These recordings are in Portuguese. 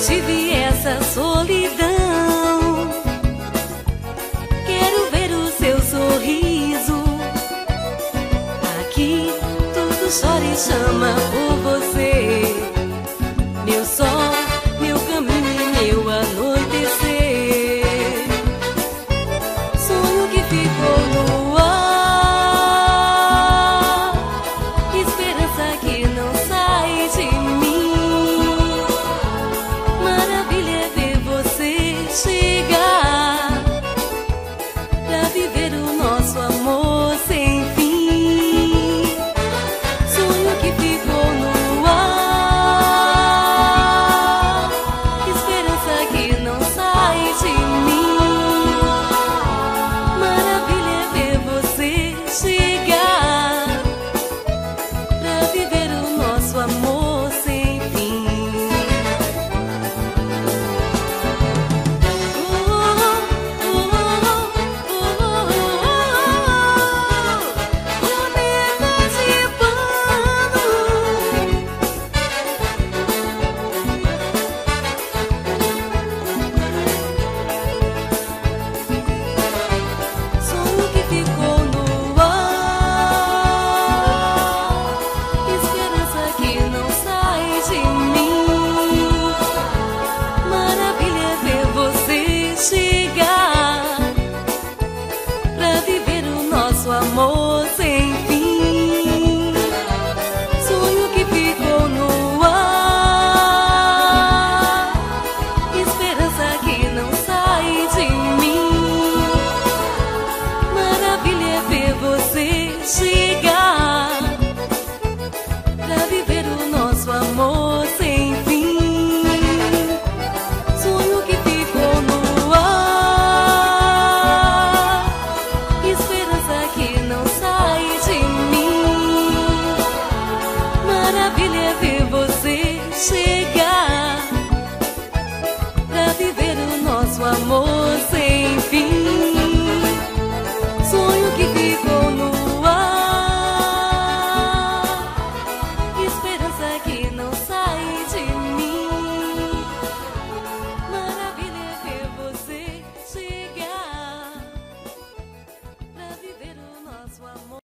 tive essa solidão. Quero ver o seu sorriso. Aqui tudo chora e chama por você. Meu sol, meu caminho e meu anoitecer. Sonho que ficou no ar, esperança que não sai de mim. Maravilha é ver você chegar pra viver o nosso amor sem fim. Sonho que ficou no ar, esperança que não sai de mim. Maravilha é ver você chegar pra viver o nosso amor sem fim. Sonho que ficou no ar, esperança que não sai de mim. Maravilha é ver você chegar pra viver o nosso amor sem fim. Sonho que ficou no ar, esperança que não sai de mim. Maravilha é ver você chegar pra viver o nosso amor sem fim. Sonho que ficou no ar, esperança que não sai de mim. Maravilha é ver você chegar pra viver o nosso amor sem fim. Sonho que ficou no ar, esperança que não sai de mim. Maravilha é ver você chegar pra viver o nosso amor.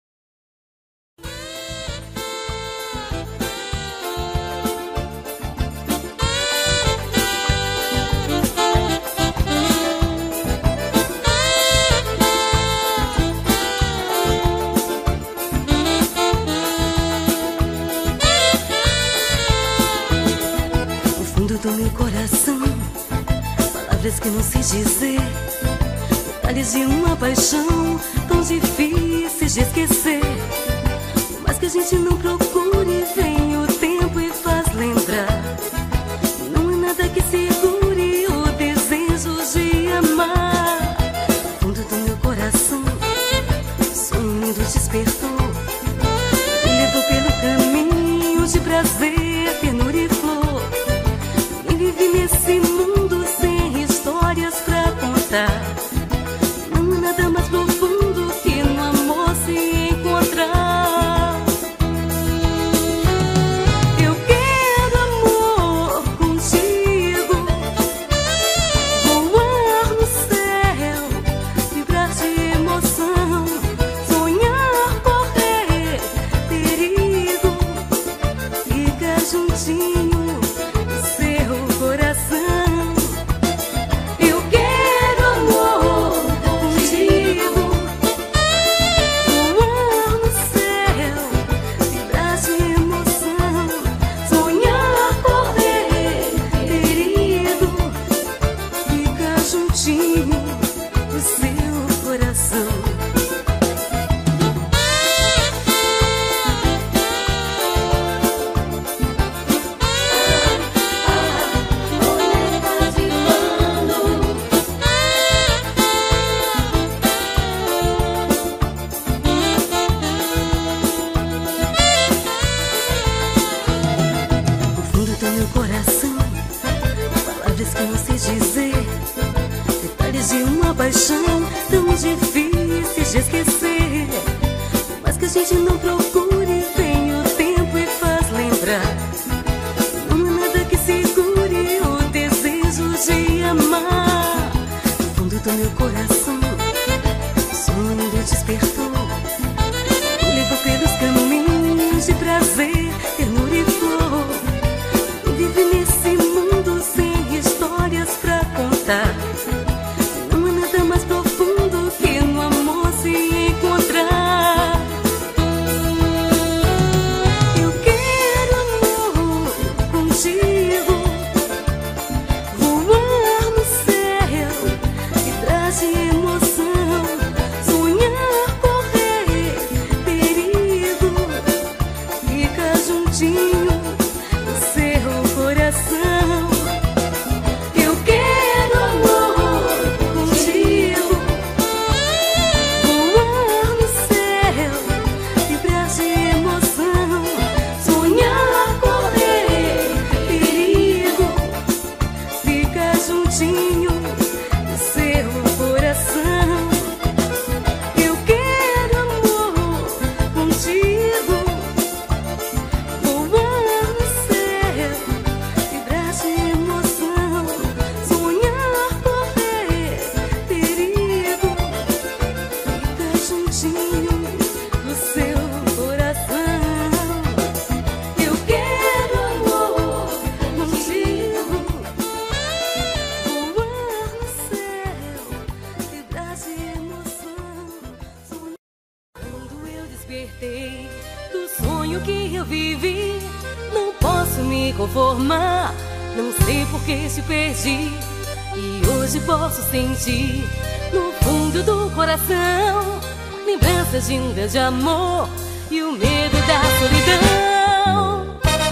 No fundo do meu coração, palavras que não sei dizer, detalhes de uma paixão tão difíceis de esquecer. Por mais que a gente não procure, vem o tempo e faz lembrar. Não é nada que segure o desejo de amar. No fundo do meu coração, o sonho despertou, me levou pelo caminho de prazer, ternura e flor. Nem vivi nesse mundo sem histórias pra contar. Não há nada mais profundo que no amor se encontrar. Eu quero amor contigo, voar no céu, vibrar de emoção, sonhar, correr perigo, ficar juntinho no seu coração. Eu quero amor contigo, voar no céu, vibrar de emoção, sonhar, correr perigo, ficar juntinho no seu coração. No fundo do meu coração, palavras que não sei dizer, detalhes de uma paixão tão difíceis de esquecer. Por mais que a gente não procure, vem o tempo e faz lembrar. Não há nada que segure o desejo do meu coração, o sonho despertou. Me levou pelos caminhos de prazer, ternura e flor. Vive nesse mundo sem histórias pra contar. Não há nada mais profundo que no amor se encontrar. Eu quero amor contigo, voar no céu que traz emoção, sonhar, correr perigo, ficar juntinho no seu coração. Eu quero amor contigo, voar no céu, vibrar de emoção, sonhar, correr perigo, ficar juntinho no seu coração. Eu quero amor contigo, voar no céu, vibrar de emoção, sonhar, correr perigo, ficar juntinho no seu coração. Eu quero amor contigo, voar no céu, vibrar de emoção, sonhar. Quando eu despertei do sonho que eu vivi, não posso me conformar. Não sei por que te perdi, e hoje posso sentir no fundo do coração lembranças de um grande amor e o medo da solidão.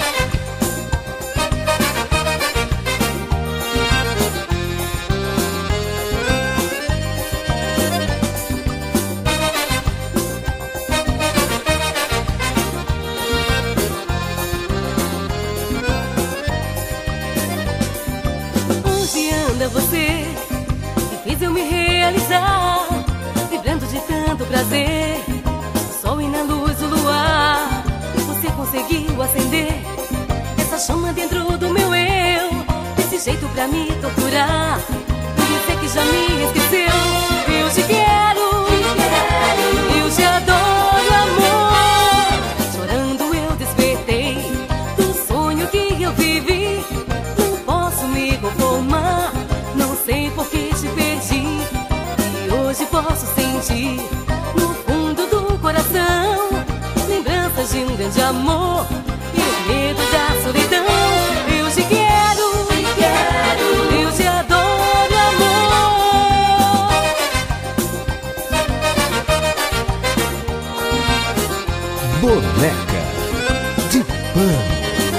Onde anda você que fez eu me realizar, vibrando de tanto prazer, o sol e na luz o luar. Você conseguiu acender essa chama dentro do meu eu, desse jeito pra me torturar. Por isso é que já me esqueceu. Eu te quero, eu te adoro, amor. Chorando eu despertei do sonho que eu vivi. Não posso me conformar, não sei por que te perdi, e hoje posso sentir no fundo do coração lembranças de um grande amor e o medo da solidão. Eu te quero, eu te adoro, amor. Boneca de Pano.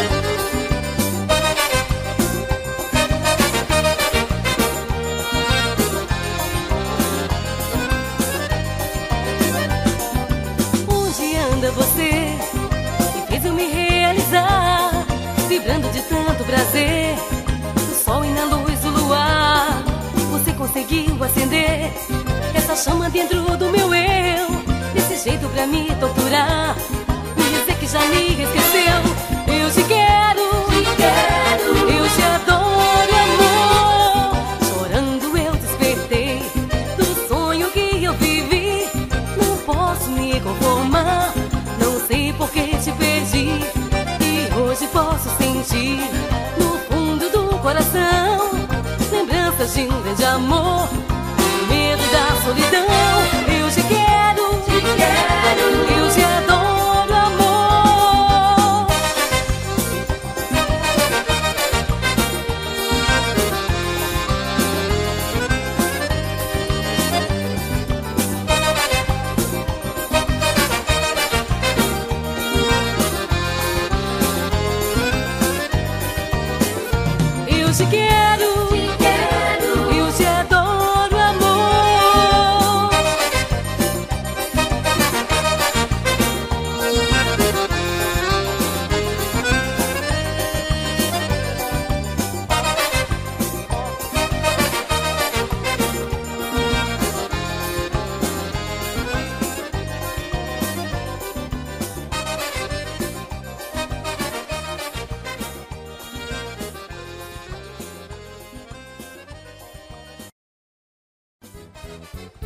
Onde anda você que fez eu me realizar, vibrando de tanto prazer, no sol e na luz do luar. Você conseguiu acender essa chama dentro do meu eu, desse jeito pra me torturar. Me dizer que já me esqueceu. Eu te quero, eu te adoro, amor. Chorando eu despertei do sonho que eu vivi. Não posso me conformar, não sei por que te perdi, e hoje posso sentir no fundo do coração lembranças de um grande amor e o medo da solidão. Eu te quero, eu te adoro, amor. Eu te quero, eu te adoro, amor.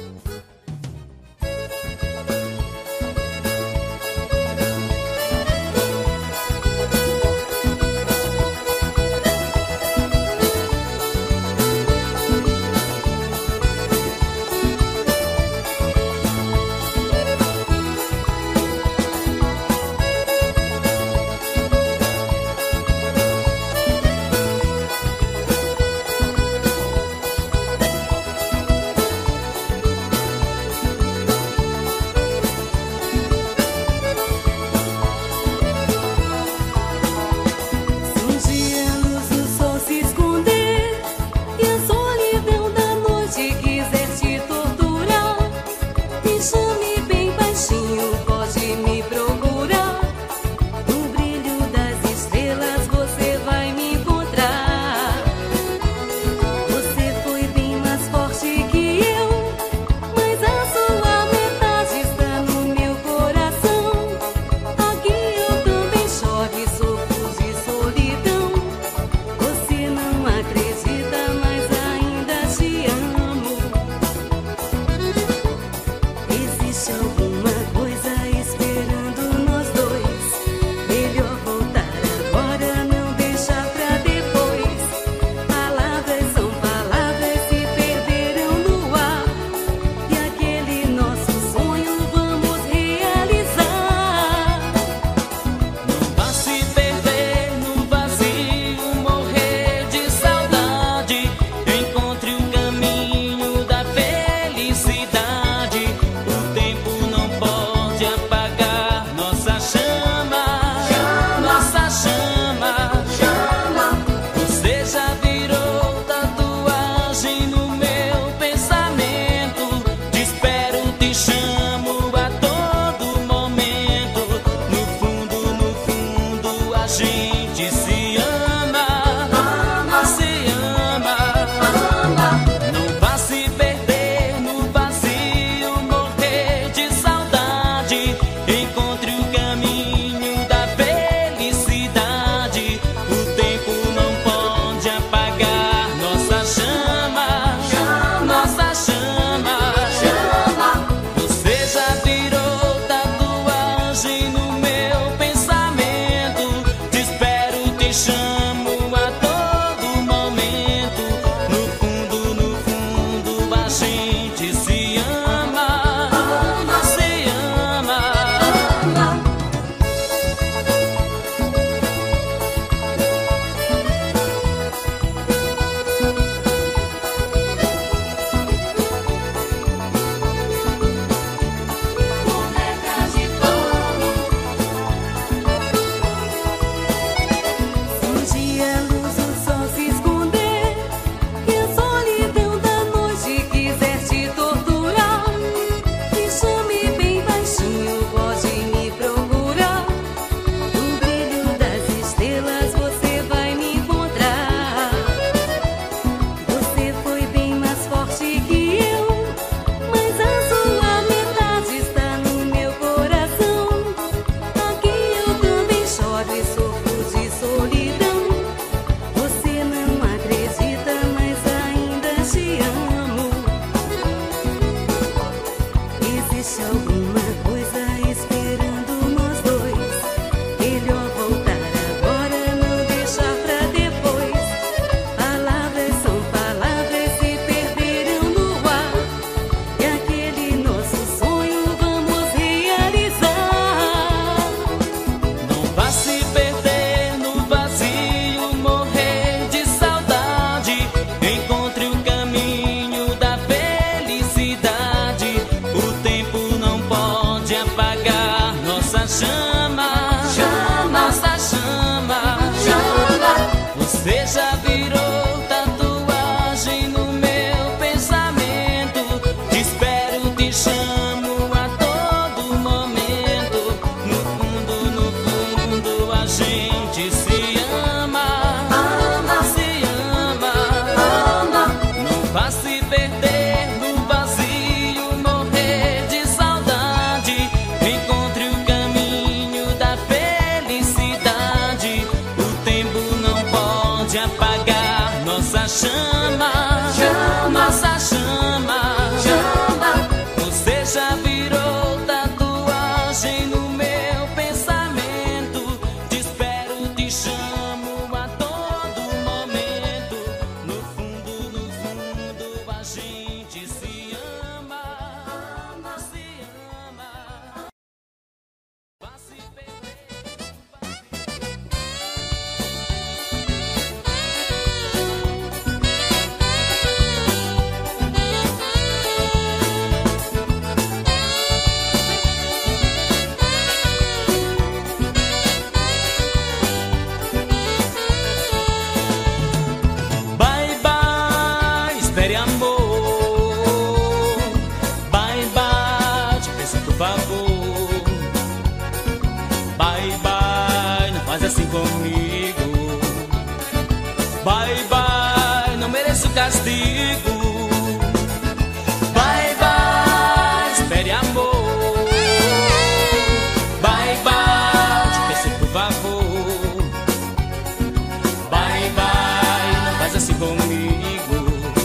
Chama, chama, nossa chama, chama. espere amor. Bye, bye, te peço por favor. Bye, bye, não faz assim comigo. Bye, bye, não mereço castigo. Bye, bye, espere amor. Bye, bye, te peço por favor. Bye, bye, não faz assim comigo.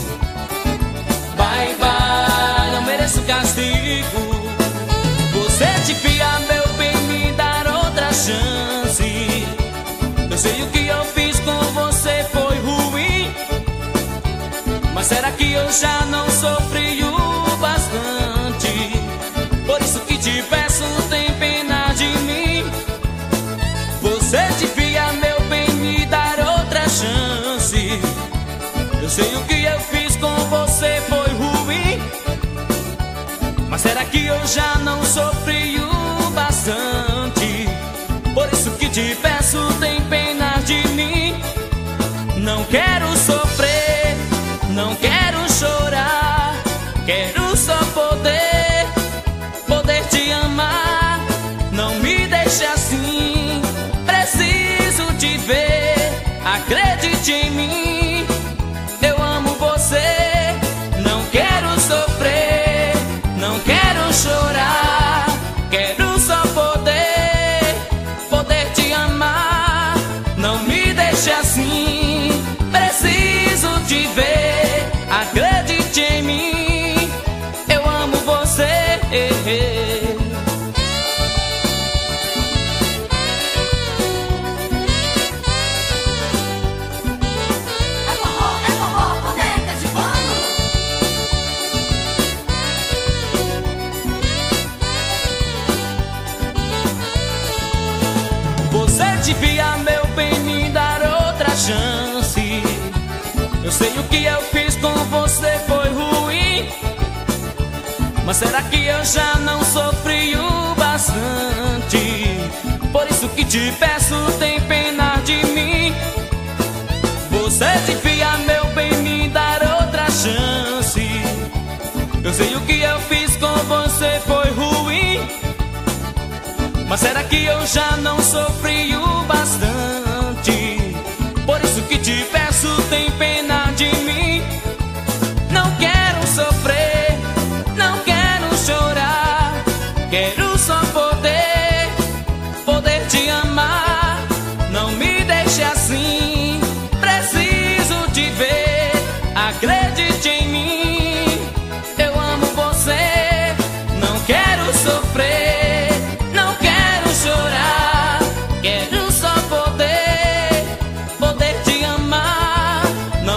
Bye, bye, não mereço castigo. Você devia, meu bem, me dar outra chance. Eu sei o que eu fiz com você foi ruim, mas será que eu já não sofri o bastante? Por isso que te peço, tem pena de mim. Você devia, meu bem, me dar outra chance. Eu sei o que eu fiz com você foi ruim, mas será que eu já não sofri o bastante? Por isso que te peço, tem pena de mim. Não quero sofrer, não quero chorar. Quero só poder te amar. Não me deixe assim, preciso te ver. Acredite em mim, eu amo você. Não quero sofrer, não quero chorar. Quero só poder te amar. Não me deixe assim, preciso te ver. Acredite em mim, eu amo você. Você devia, meu bem, me dar outra chance. Eu sei o que eu fiz com você foi ruim, mas será que eu já não sofri o bastante? Por isso que te peço, tem pena de mim. Você devia, meu bem, me dar outra chance. Eu sei o que eu fiz com você foi ruim, mas será que eu já não sofri o bastante? Por isso que te peço, tem pena de mim. Não quero sofrer, não quero chorar. Quero só poder te amar. Não me deixe assim, preciso te ver. Acredite em mim, eu amo você. Não quero sofrer, não quero chorar. Quero só poder te amar.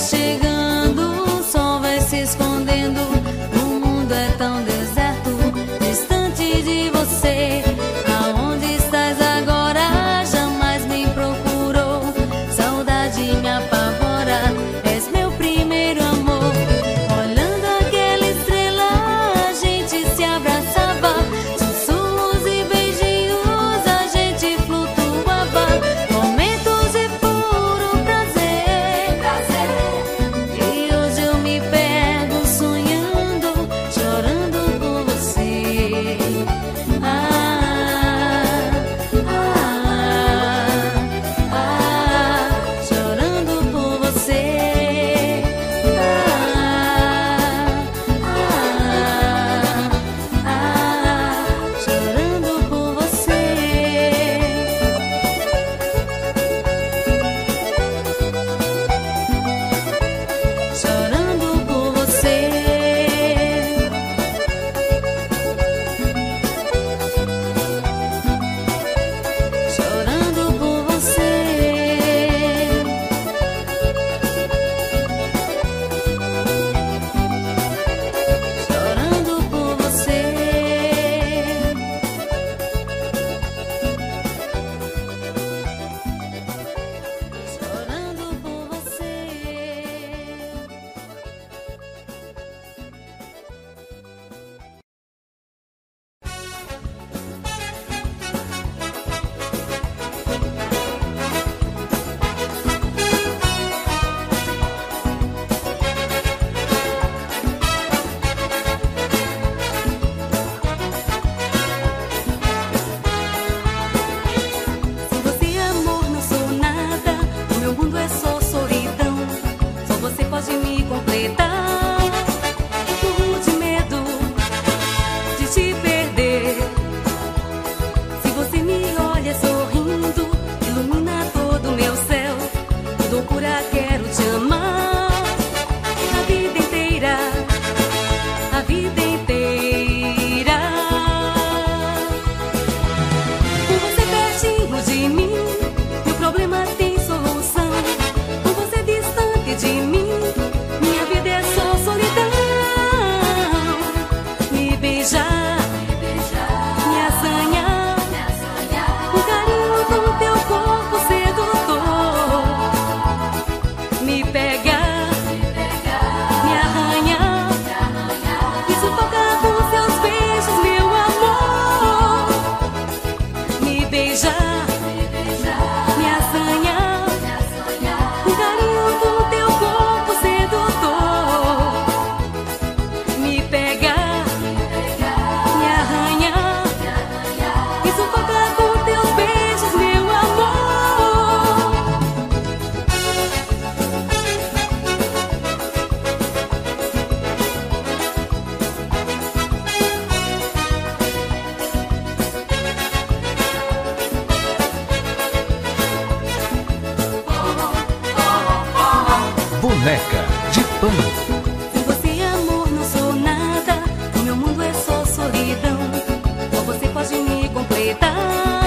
Boneca de Pano. Sem você, amor, não sou nada. O meu mundo é só solidão. Só você pode me completar.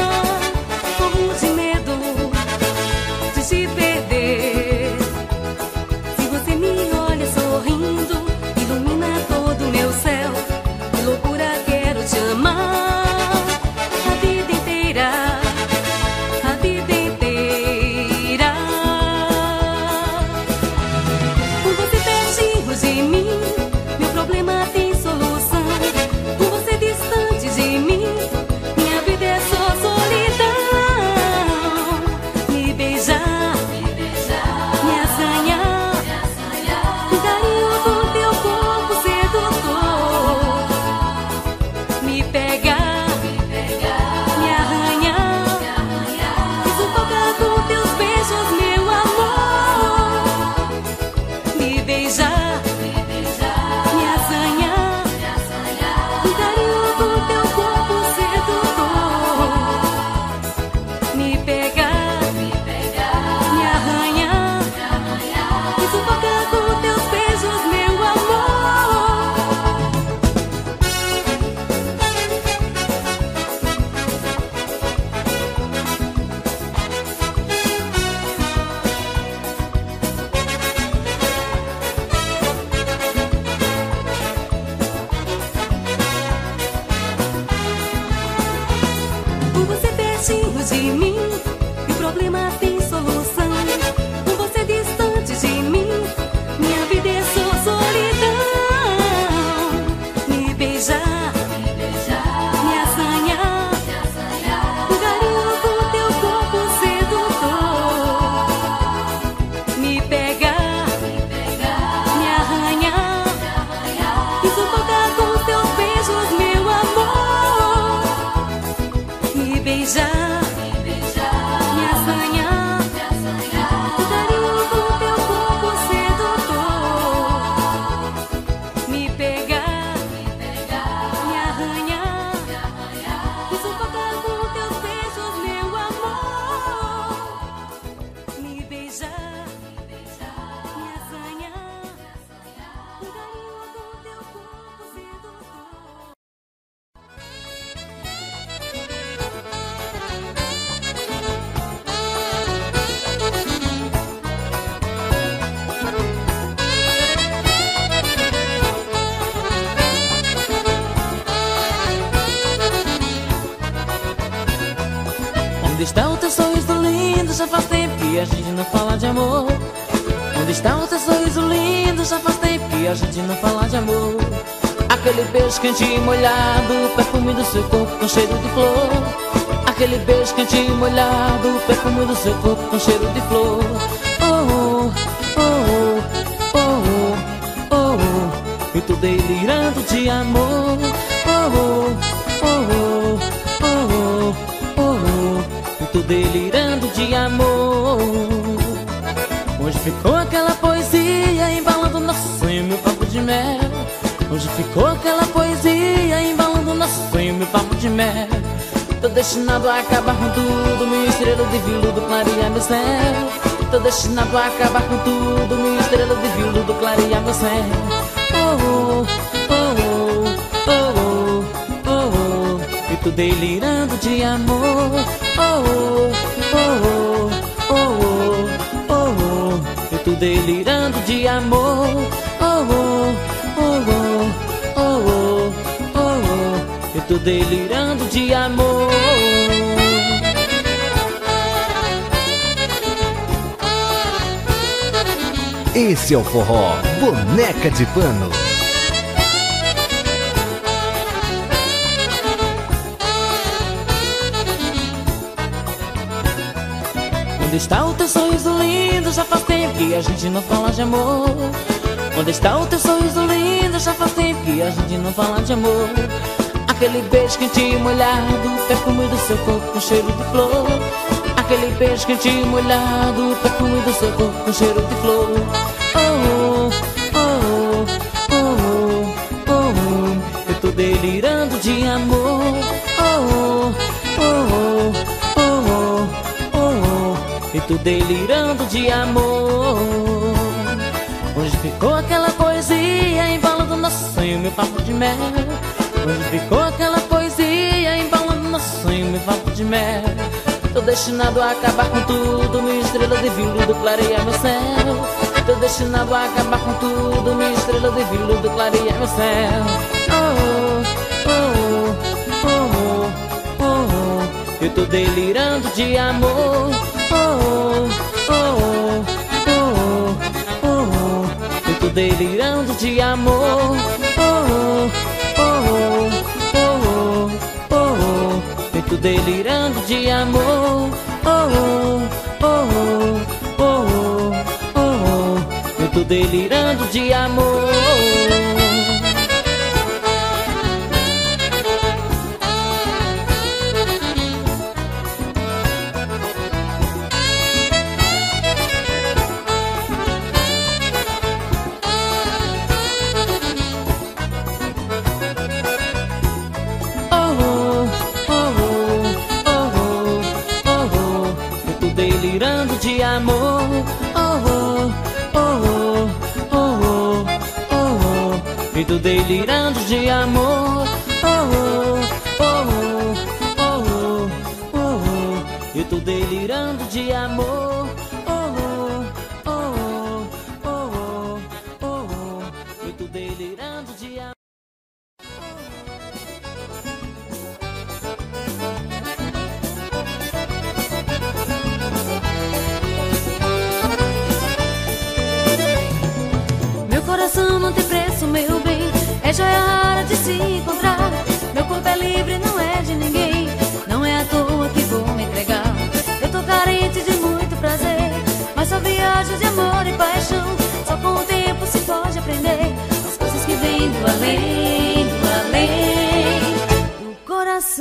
Morro de medo de te perder. Se você me olha sorrindo, ilumina todo o meu céu. Que loucura, quero te amar a vida inteira. A vida inteira. Com você pertinho longe de mim e o problema tem solução. Com você distante de mim, minha vida é só solidão. Me beijar, me assanhar, o carinho do teu corpo sedutor. Me pegar, me arranhar e sufocar com teus beijos, meu amor. Me beijar, me assanhar, o carinho do teu corpo sedutor. Me pegar, me arranhar e sufocar com teus beijos, meu amor. Me beijar, me assanhar, o carinho do teu corpo sedutor. Onde está o teu sorriso lindo? Já faz tempo que a gente não fala de amor. Onde está o teu sorriso lindo? Já faz tempo que a gente não fala de amor. Aquele beijo quente e molhado, perfume do seu corpo com cheiro de flor. Aquele beijo quente e molhado, perfume do seu corpo com cheiro de flor. Oh, oh, oh, oh, oh, oh, eu tô delirando de amor. Oh, oh, oh, oh, oh, oh, eu tô delirando de amor. Onde ficou aquela poesia embalando nosso sonho, meu papo de mel? Onde ficou aquela poesia embalando nosso sonho, meu papo de mel? Tô destinado a acabar com tudo, minha estrela de veludo clarear meu céu. Tô destinado a acabar com tudo, minha estrela de veludo clarear meu céu. Oh, oh, oh, oh, oh, oh, eu tô delirando de amor. Oh, oh, oh, oh, oh, oh, eu tô delirando de amor. Oh, oh, oh, oh, oh, oh, oh, eu tô delirando de amor. Esse é o forró Boneca de Pano. Onde está o teu sorriso lindo? Já faz tempo que a gente não fala de amor. Onde está o teu sorriso lindo? Já faz tempo que a gente não fala de amor. Aquele beijo quente e molhado, perfume do seu corpo com cheiro de flor. Aquele beijo quente e molhado, perfume do seu corpo com cheiro de flor. Oh, oh, oh, oh, oh, eu tô delirando de amor. Oh, oh, oh, oh, oh, eu tô delirando de amor. Onde ficou aquela poesia embalando nosso sonho, meu papo de mel? Onde ficou aquela poesia embalando nosso sonho, meu papo de mel? Tô destinado a acabar com tudo, minha estrela de veludo clareia meu céu. Tô destinado a acabar com tudo, minha estrela de veludo clareia meu céu. Oh, oh, oh, oh, oh, eu tô delirando de amor. Oh, oh, oh, oh, oh, eu tô delirando de amor. Oh, oh, oh, oh, oh, eu tô delirando de amor. Oh, oh, oh, oh, oh, eu tô delirando de amor. Delirando de amor. Oh, oh, oh, oh, oh, oh, oh, eu tô delirando de amor. Oh, oh, oh, oh, oh, oh, eu tô delirando de amor. Oh, oh, oh, oh, oh, oh, eu tô delirando de amor. viagens de amor e paixão. Só com o tempo se pode aprender as coisas que vêm do além do coração.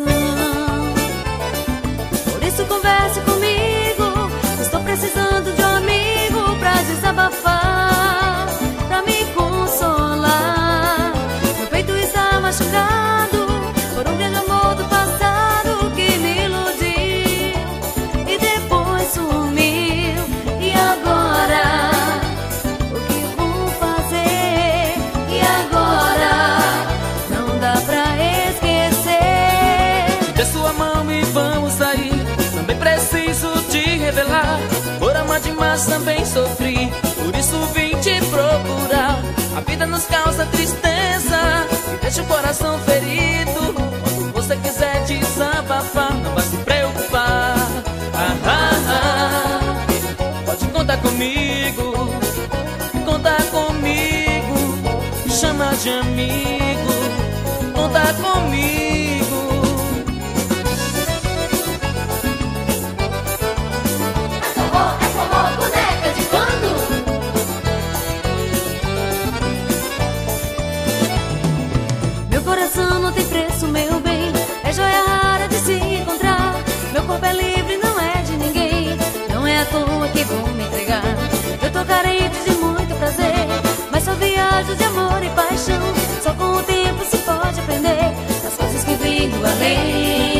Por isso converse comigo, estou precisando de um amigo pra desabafar, pra me consolar. Meu peito está machucado por um grande amor do passado que me iludiu e depois sumiu. E agora, o que eu vou fazer? E agora, não dá pra esquecer. Dê sua mão e vamos sair. Também preciso te revelar. Por amar demais também sofri, por isso vim te procurar. A vida nos causa tristeza e deixa o coração ferido. Quando você quiser desabafar, não vai se preocupar. Pode contar comigo, contar comigo. Me chama de amigo, contar comigo. Boneca de pano. Meu coração não tem preço, meu bem, é joia rara de se encontrar. Meu corpo é livre, não é de ninguém, não é à toa que vou me entregar. Eu tô carente de muito prazer, mas só viajo de amor e paixão. Só com o tempo se pode aprender as coisas que vêm do além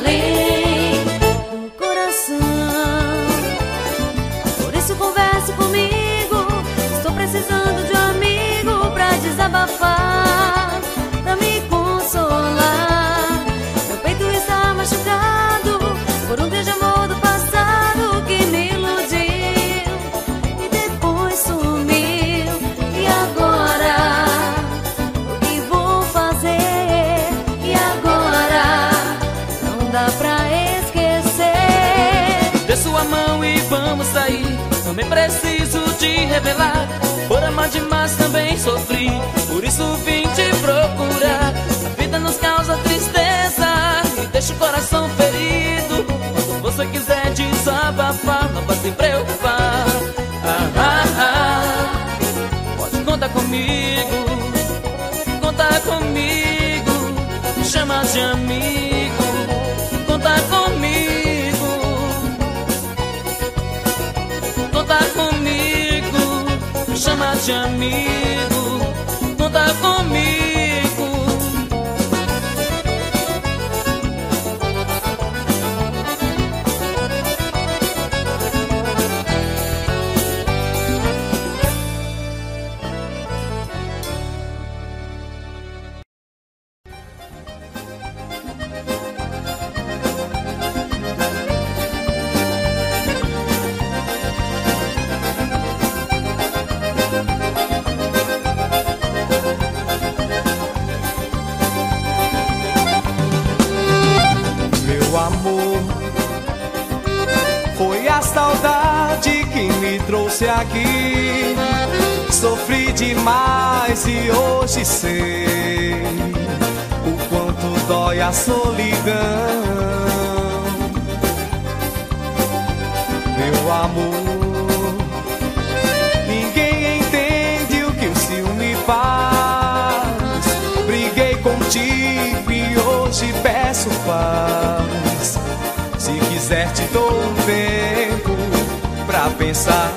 do coração. Por isso converse comigo, estou precisando de um amigo pra desabafar, pra me consolar. Meu peito está machucado por um grande amor do passado que me iludiu e depois sumiu. E agora, o que vou fazer? E agora, não dá pra esquecer. Dê sua mão e vamos sair. Também preciso te revelar. Por amar demais também sofri, por isso vim te procurar. A vida nos causa tristeza e deixa o coração ferido. Quando você quiser desabafar, não vai se preocupar. Pode contar comigo, contar comigo. Me chama de amigo, contar comigo. Contar comigo, me chama de amigo, contar comigo. Foi a saudade que me trouxe aqui. Sofri demais e hoje sei o quanto dói a solidão. Meu amor, ninguém entende o que o ciúme faz. Briguei contigo e hoje peço paz. Se quiser te dou um tempo pra pensar,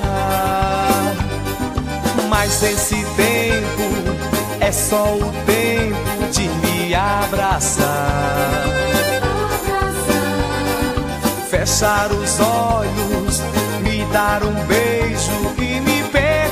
mas esse tempo é só o tempo de me abraçar. Fechar os olhos, me dar um beijo e me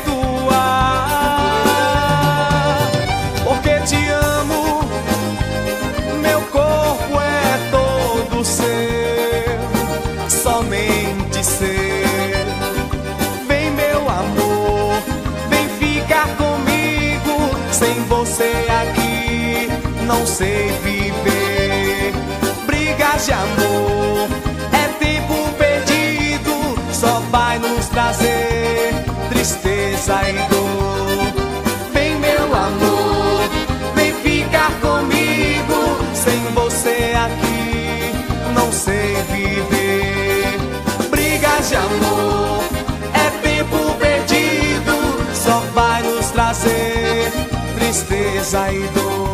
perdoar. Porque te amo, meu corpo é todo seu, somente seu. Vem meu amor, vem ficar comigo. Sem você aqui não sei viver. Brigas de amor é tempo perdido, só vai nos trazer tristeza e dor. Vem meu amor, vem ficar comigo. Sem você aqui não sei viver. Brigas de amor é tempo perdido, trazer tristeza e dor.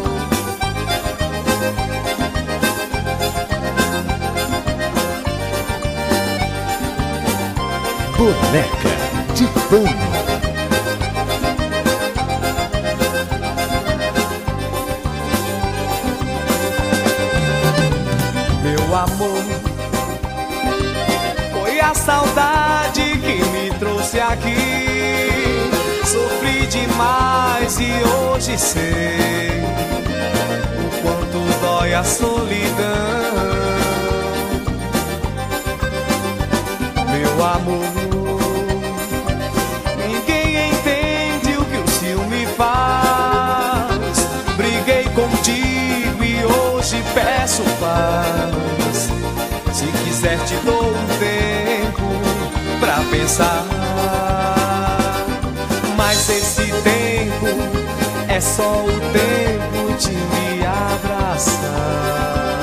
Boneca de Pano. Meu amor, foi a saudade que me trouxe aqui. Sofri demais e hoje sei o quanto dói a solidão. Meu amor, ninguém entende o que o ciúme faz. Briguei contigo e hoje peço paz. Se quiser te dou um tempo pra pensar, mas esse tempo é só o tempo de me abraçar.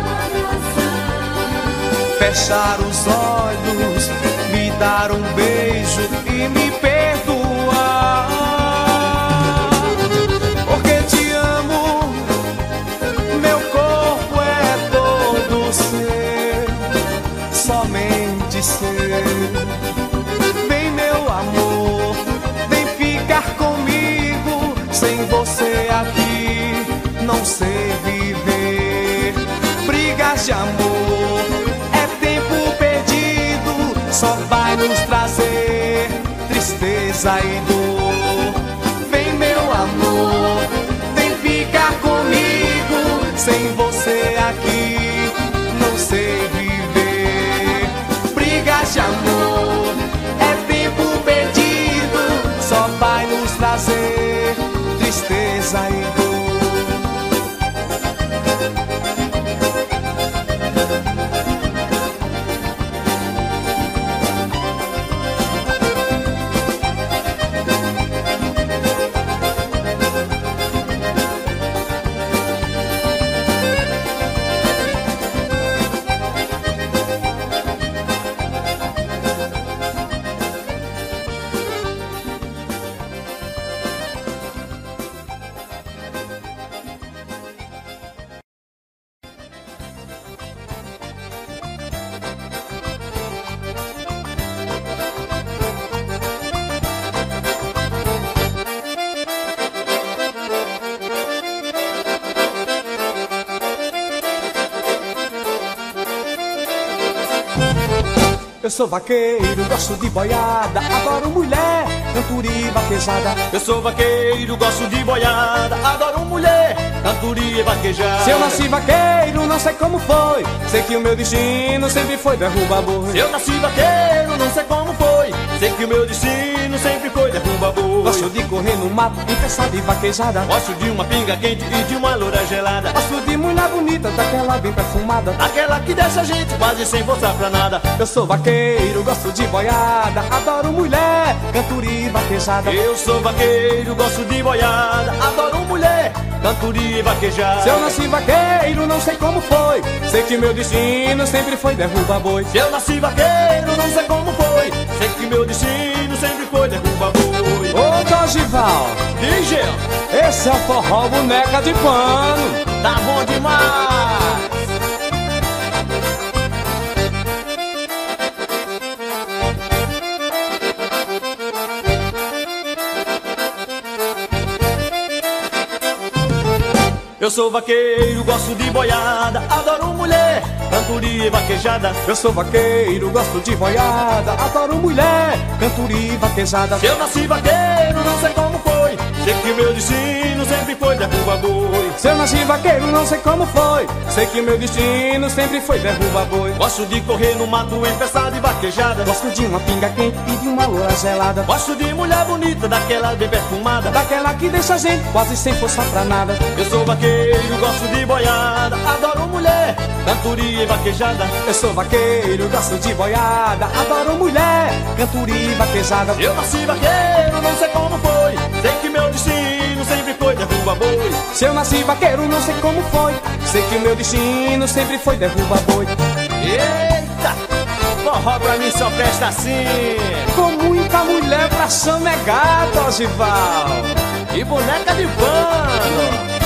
Fechar os olhos, me dar um beijo e me perdoar. Porque te amo, meu corpo é todo seu, somente seu. Vem meu amor, vem ficar comigo. Sem você aqui não sei viver. Brigas de amor é tempo perdido, só vai nos trazer tristeza e dor. Vem meu amor, vem ficar comigo. Sem você aqui não sei viver. Brigas de amor é tempo perdido, só vai nos trazer tristeza e dor. Eu sou vaqueiro, gosto de boiada, adoro mulher, cantoria e vaquejada. Eu sou vaqueiro, gosto de boiada, adoro mulher, cantoria e vaquejada. Se eu nasci vaqueiro, não sei como foi, sei que o meu destino sempre foi derrubar boi. Se eu nasci vaqueiro, não sei como foi, sei que o meu destino sempre foi derrubar boi. Gosto de correr no mato, em festa de vaquejada. Gosto de uma pinga quente e de uma loura gelada. Gosto de mulher bonita, daquela bem perfumada, daquela que deixa a gente quase sem forçar pra nada. Eu sou vaqueiro, gosto de boiada, adoro mulher, cantoria e vaquejada. Eu sou vaqueiro, gosto de boiada, adoro mulher, cantoria e vaquejada. Se eu nasci vaqueiro, não sei como foi, sei que meu destino sempre foi derrubar boi. Se eu nasci vaqueiro, não sei como foi, sei que meu destino sempre foi derrubar boi. Ô Dorival, DJ, esse é o forró Boneca de Pano. Tá bom demais. Eu sou vaqueiro, gosto de boiada, adoro mulher, cantoria e vaquejada. Eu sou vaqueiro, gosto de boiada, adoro mulher, cantoria e vaquejada. Se eu nasci vaqueiro, não sei como foi, sei que o meu destino sempre foi derrubar boi. Se eu nasci vaqueiro, não sei como foi, sei que o meu destino sempre foi derrubar boi. Gosto de correr no mato em festa de vaquejada. Gosto de uma pinga quente e de uma loura gelada. Gosto de mulher bonita, daquela bem perfumada, daquela que deixa a gente quase sem força pra nada. Eu sou vaqueiro, gosto de boiada, adoro mulher, cantoria e vaquejada. Eu sou vaqueiro, gosto de boiada, adoro mulher, cantoria e vaquejada. Eu nasci vaqueiro, não sei como foi, sei que meu destino sempre foi derrubar boi. Se eu nasci vaqueiro, não sei como foi, sei que meu destino sempre foi derrubar boi. Eita, forró pra mim só presta assim, com muita mulher pra coração é gato, Osival. E boneca de pano.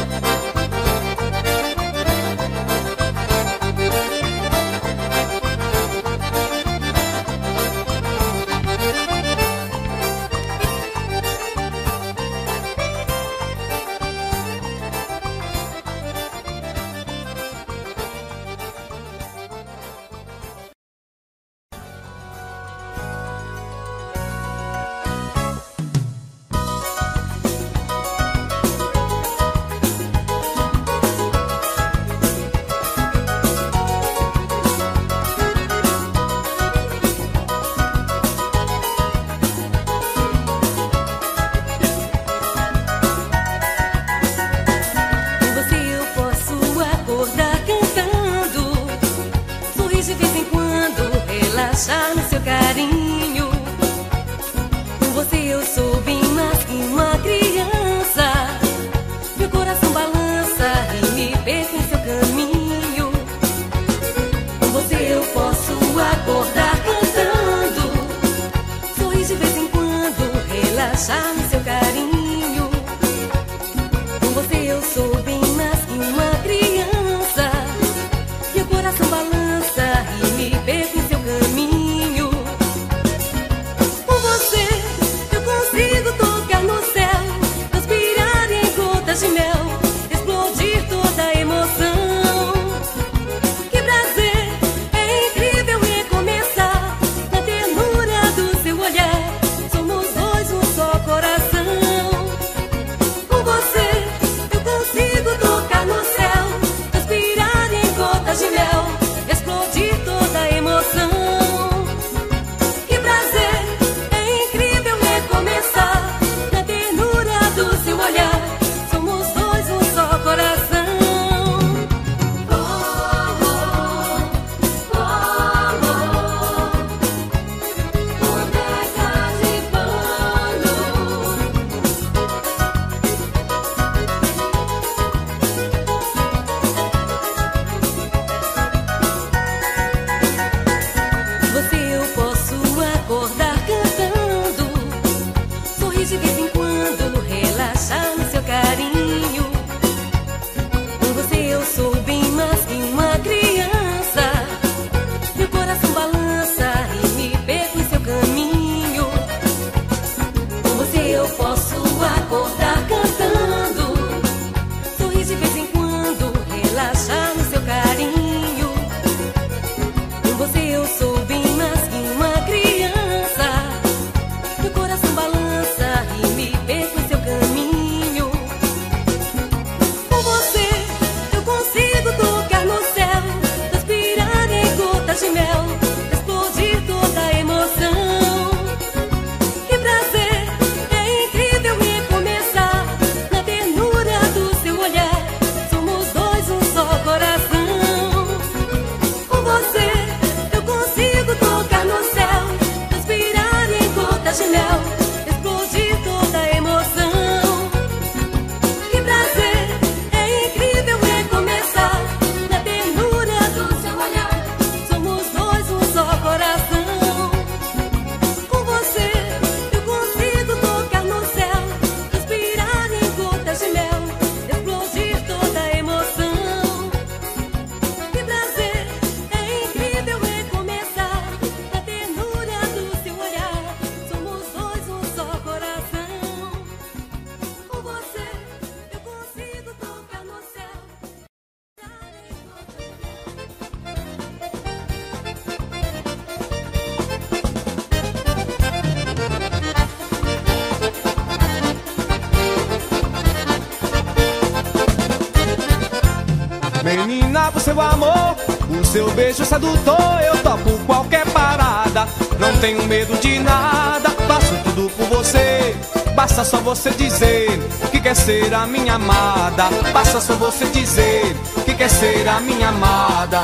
Menina, pro seu amor, o seu beijo sedutor, eu topo qualquer parada. Não tenho medo de nada, faço tudo por você. Basta só você dizer que quer ser a minha amada. Basta só você dizer que quer ser a minha amada.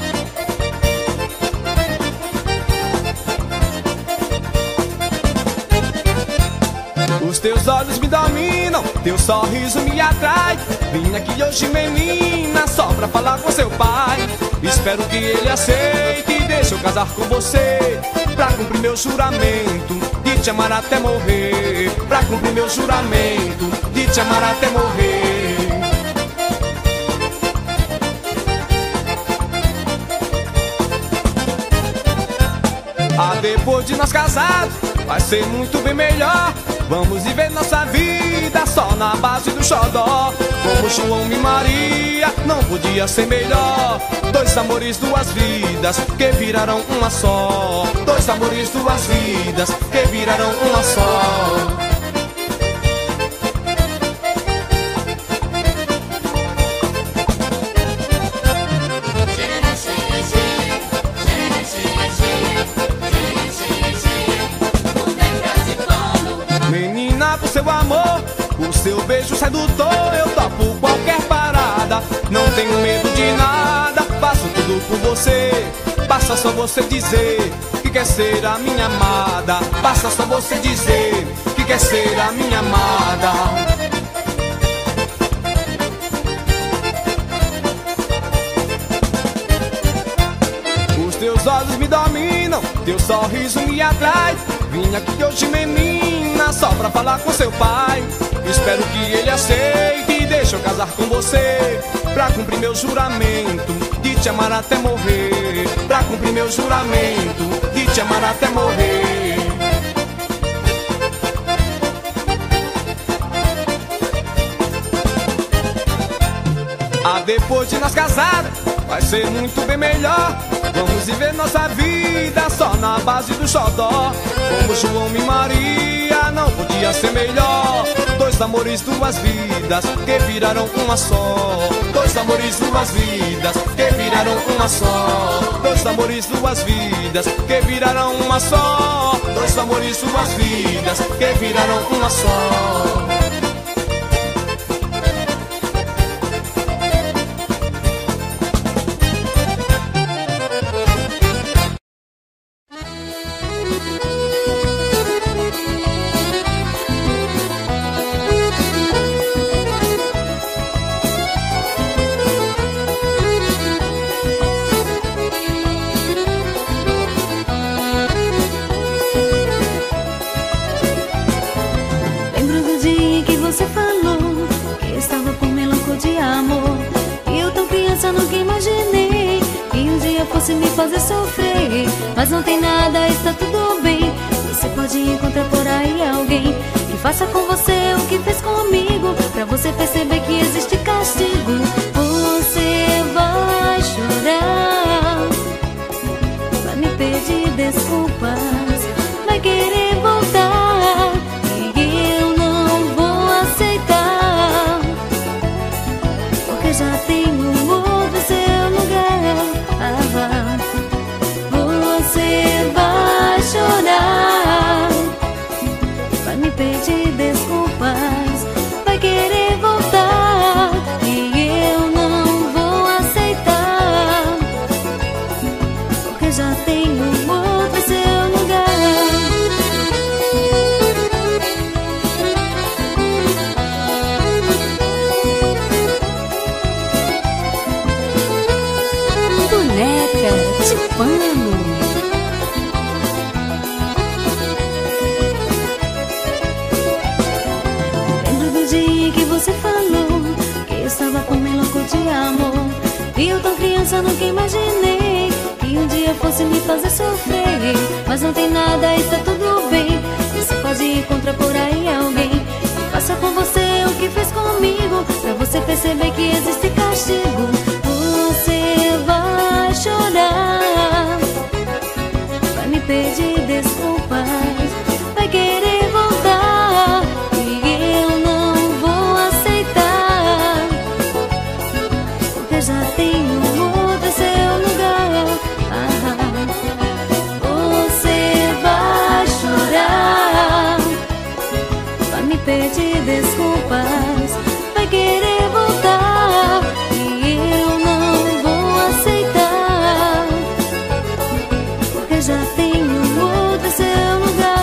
Os teus olhos me dominam, teu sorriso me atrai. Vim aqui hoje, menina, só pra falar com seu pai. Espero que ele aceite e deixe eu casar com você, pra cumprir meu juramento de te te amar até morrer, pra cumprir meu juramento de te amar até morrer. Ah, depois de nós casados, vai ser muito bem melhor. Vamos viver nossa vida só na base do xodó. Como João e Maria, não podia ser melhor. Dois amores, duas vidas, que viraram uma só. Dois amores, duas vidas, que viraram uma só. Seu amor, o seu beijo sedutor, eu topo qualquer parada. Não tenho medo de nada, faço tudo por você. Basta só você dizer que quer ser a minha amada. Basta só você dizer que quer ser a minha amada. Os teus olhos me dominam, teu sorriso me atrai. Vim aqui hoje, menina, só pra falar com seu pai. Espero que ele aceite e deixe eu casar com você, pra cumprir meu juramento de te amar até morrer. Pra cumprir meu juramento de te amar até morrer. Ah, depois de nós casados, vai ser muito bem melhor. Vamos viver nossa vida só na base do xodó. Como João e Maria, não podia ser melhor. Dois amores, duas vidas, que viraram uma só. Dois amores, duas vidas, que viraram uma só. Dois amores, duas vidas, que viraram uma só. Dois amores, duas vidas, que viraram uma só. Fazer sofrer, mas não tem nada, está tudo bem. Você pode encontrar por aí alguém que faça com você o que fez comigo, pra você perceber que existe castigo. Você vai chorar, vai me pedir desculpas, vai querer voltar e eu não vou aceitar, porque já tenho outro seu lugar. Você vai chorar, vai me pedir desculpas, vai querer voltar e eu não vou aceitar, porque já tenho outro seu lugar. Boneca de pano. Você falou que eu estava com um louco de amor, e eu tão criança nunca imaginei que um dia fosse me fazer sofrer. Mas não tem nada, está tudo bem. Você pode encontrar por aí alguém que faça com você o que fez comigo, pra você perceber que existe castigo. Você vai chorar, vai me pedir desculpas, vai querer voltar e eu não vou aceitar, porque já tenho outro seu lugar. Você vai chorar, vai me pedir desculpas, vai querer voltar e eu não vou aceitar, porque já tenho outro seu lugar.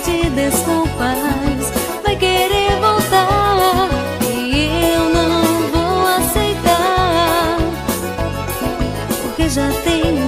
pedir desculpas, vai querer voltar e eu não vou aceitar, porque já tenho